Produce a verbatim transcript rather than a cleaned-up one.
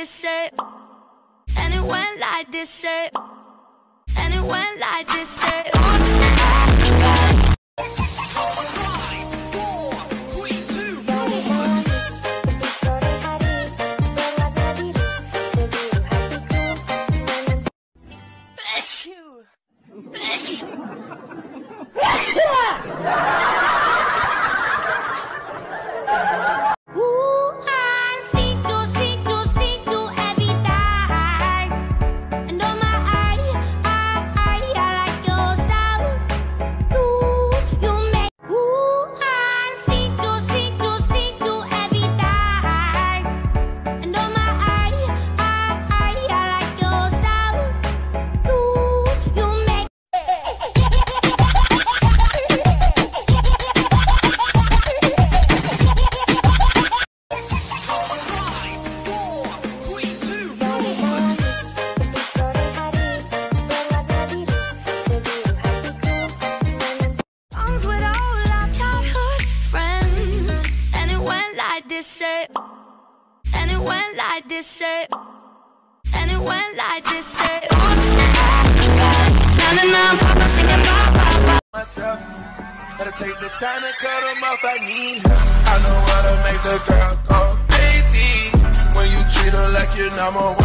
this, say. And it went like this, say. And it went like this, say. Say, and it went like this, say, and it went like this, say. Na na na, pop, singing, pop, pop, pop. Myself, gotta take the time to cut them off. I need her. I know how to make the girl go crazy when you treat her like you're number one.